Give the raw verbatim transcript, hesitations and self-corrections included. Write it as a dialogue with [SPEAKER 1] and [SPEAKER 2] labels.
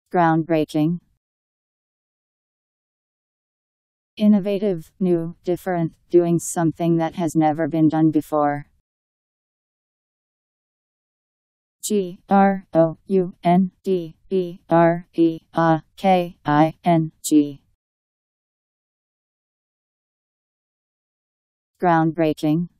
[SPEAKER 1] Groundbreaking. Innovative, new, different, doing something that has never been done before. G R O U N D B R E A K I N G. Groundbreaking.